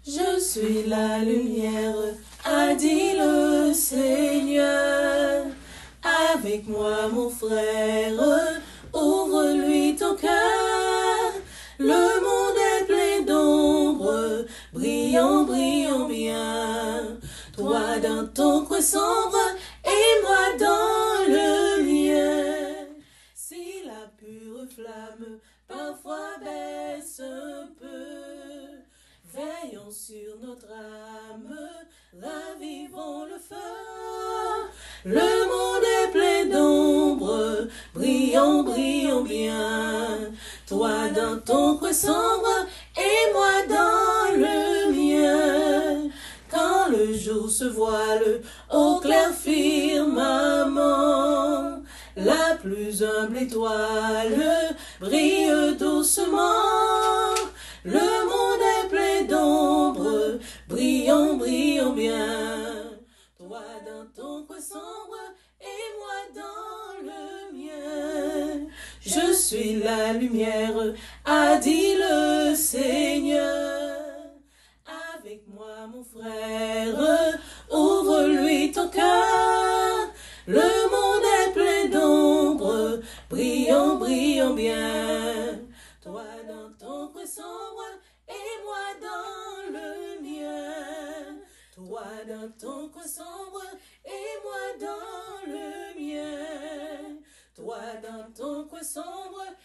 Je suis la lumière, a dit le Seigneur. Avec moi, mon frère, ouvre-lui ton cœur. Le monde est plein d'ombre, brillant, brillant bien. Toi dans ton coin sombre et moi dans le mien. Si la pure flamme parfois baisse un peu, veillons sur notre âme, ravivons le feu. Le monde est plein d'ombre, brillons, brillons bien. Toi dans ton coin sombre et moi dans le mien. Quand le jour se voile au clair firmament, la plus humble étoile brille doucement. Le monde est plein d'ombre, brillons, brillons bien. Toi dans ton coin sombre et moi dans le mien. Je suis la lumière, a dit le Seigneur. Avec moi, mon frère, ouvre-lui ton cœur. Le monde est plein d'ombre, brillons, brillons bien. Toi dans ton coin sombre et moi dans le mien. Toi dans ton coin sombre et moi dans le mien. Toi dans ton coin sombre